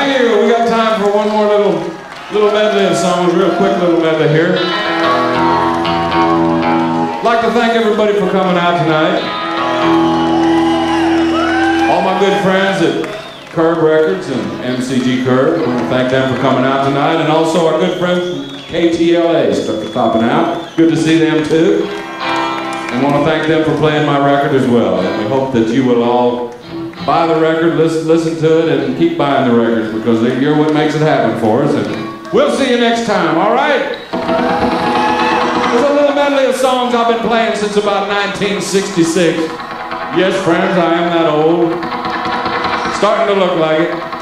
Thank you. We got time for one more little medley of songs, real quick little medley here. I'd like to thank everybody for coming out tonight. All my good friends at Curb Records and MCG Curb, I want to thank them for coming out tonight, and also our good friends from KTLA for stopping out. Good to see them too. And want to thank them for playing my record as well. And we hope that you will all buy the record, listen to it, and keep buying the records, because you're what makes it happen for us. And we'll see you next time, all right? There's a little medley of songs I've been playing since about 1966. Yes, friends, I am that old. Starting to look like it.